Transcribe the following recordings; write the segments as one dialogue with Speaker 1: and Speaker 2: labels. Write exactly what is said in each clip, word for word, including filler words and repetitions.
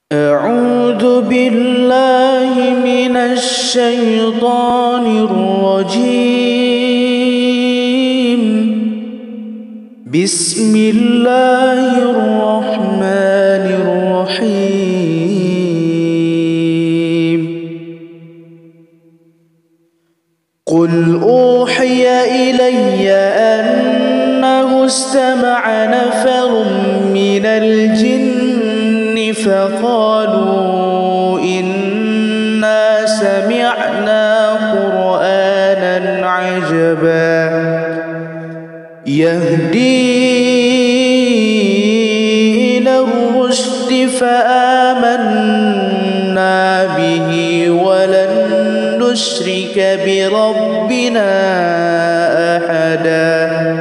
Speaker 1: أعوذ بالله من الشيطان الرجيم. بسم الله الرحمن الرحيم. قل أوحي إلي أنه استمع نفر من الجن فقالوا إنا سمعنا قرآنا عجبا يهدي إلى الرشد فآمنا به ولن نشرك بربنا أحدا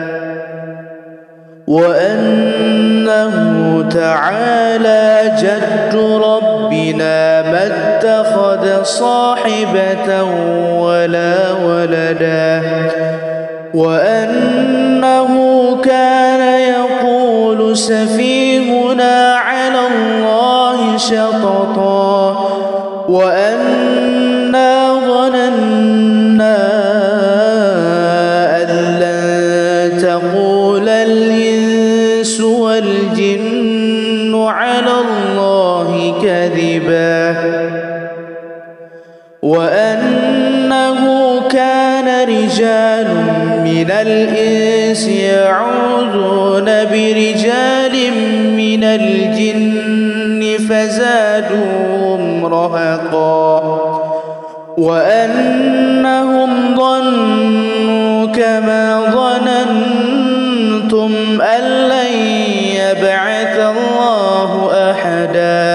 Speaker 1: وأنه تعالى جد ربنا ما اتخذ صاحبة ولا ولدا وأنه كان يقول سفيهنا على الله شططا وأنا ظننا أن لن تقول الإنس والجن على الله كذبا وأنه كان رجال من الإنس يعوذون برجال من الجن فزادوهم رهقا وأنهم ظنوا كما ظننتم أن لن يبعث الله أحدا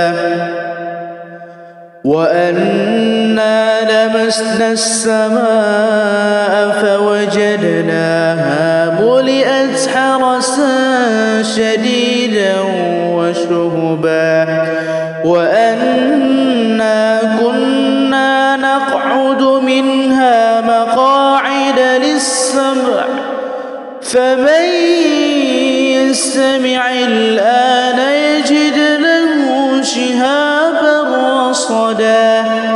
Speaker 1: وأنا لمسنا السماء فوجدناها ملئت حرسا شديدا وشهبا وأنا كنا نقعد منها مقاعد للسمع فمن يستمع الآن يجد له شهابا رصدا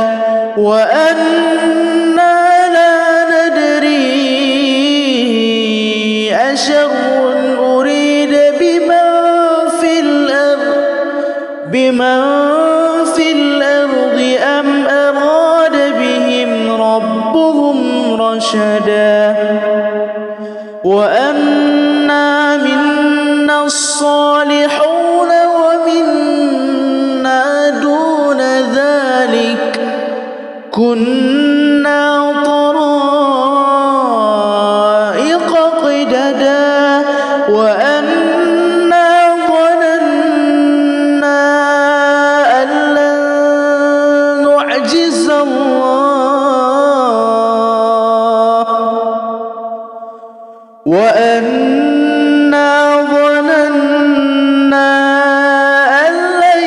Speaker 1: وأنا لا ندري أشر أريد بمن في الأرض بمن في الأرض أم أراد بهم ربهم رشدا وأنا منا الصالحون ومنا دون ذلك كنا طرائق قددا وأنا ظننا أن لن نعجز الله وأنا ظننا أن لن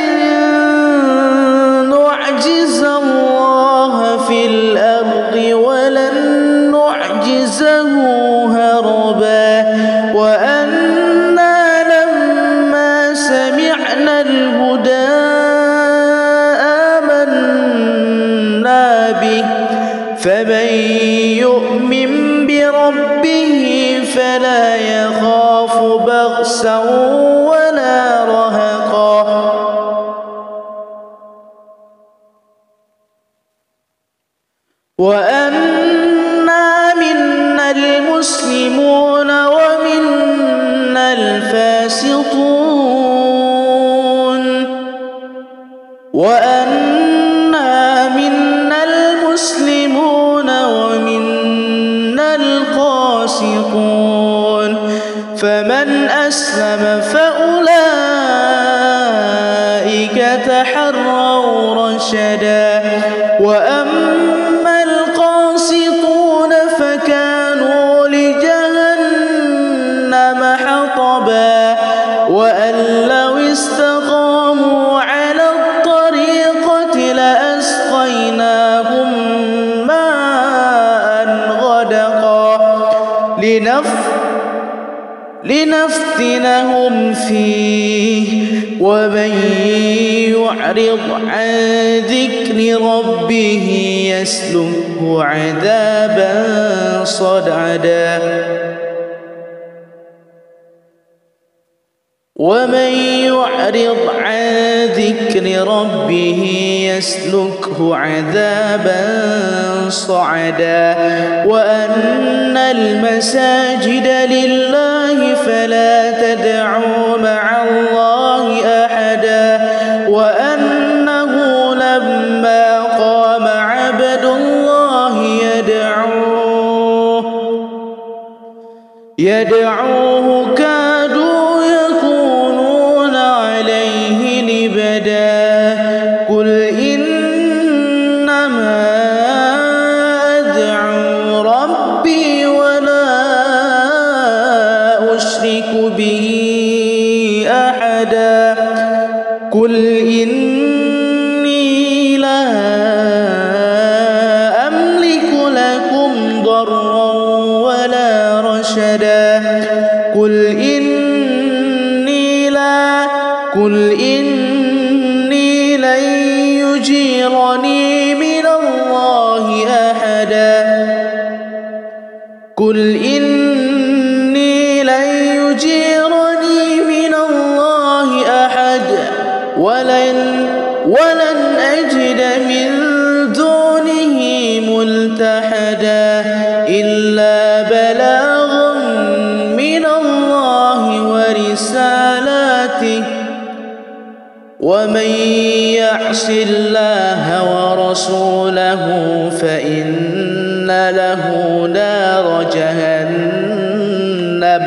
Speaker 1: نعجز الله في الأرض ولن نعجزه هربا وأنا لما سمعنا الهدى آمنا به فمن يؤمن بربه فلا يخاف بخسا ولا رهقا وأنا منا المسلمون ومنا الفاسقون وأنا منا المسلمون ومنا القاسطون فمن أسلم فأولئك تحروا رشدا وأما القاسطون فكانوا لجهنم حطبا وأن لو استقاموا على الطريقة لأسقيناهم ماء غدقا لنف لنفتنهم فيه ومن يعرض عن ذكر ربه يسلكه عذابا صعدا ومن يعرض عن ذكر ربه يسلكه عذابا صعدا وأن المساجد لله فلا تدعوا مع الله أحدا وأنه لما قام عبد الله يدعوه يدعوه كادوا يكونون عليه لبدا قل إنما أدعو ربي ولا أشرك به أحدا قل إني لا أملك لكم ضرا ولا رشدا قل إني لا قل إني لن يجيرني من الله أحدا قل إني لن يجيرني من الله أحد ولن ولن أجد من دونه ملتحدا إلا بلاغا من الله ورسالاته ومن يعص الله ورسوله فإن له نار جهنم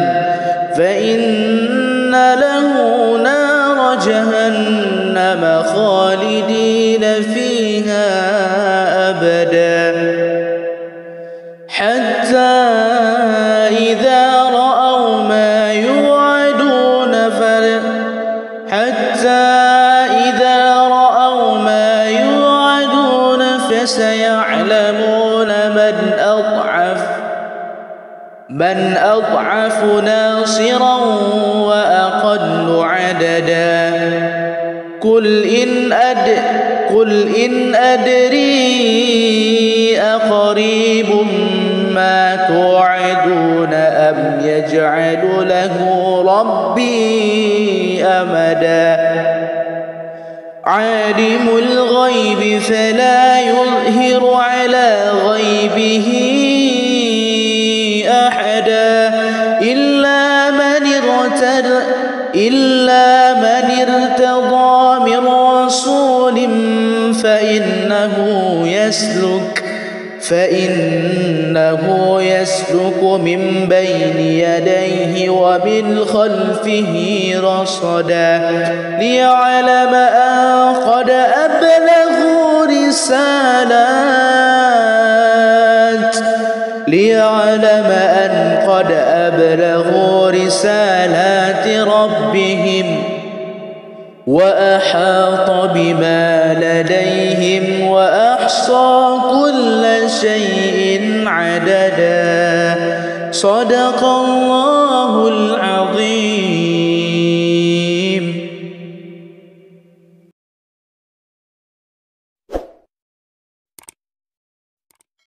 Speaker 1: فإن له نار جهنم خالدين فيها أبدا حتى إذا رأوا ما يوعدون فل حتى إذا رأوا ما يوعدون فسيعلمون من أضعف من أضعف ناصرا وأقل عددا قل إن أد قل إن أدري أقريب ما توعدون أم يجعل له ربي أمدا عالم الغيب فلا يظهر على غيبه أحدا إلا من ارتضى إلا من ارتضى من رسول فإنه يسلك فإنه يسلك من بين يديه ومن خلفه رصدا ليعلم أن قد أبلغوا رسالات ليعلم أن قد أبلغوا رسالات ربهم وأحاط بما لديهم وأحصى كل شيء عددا صدق الله العظيم.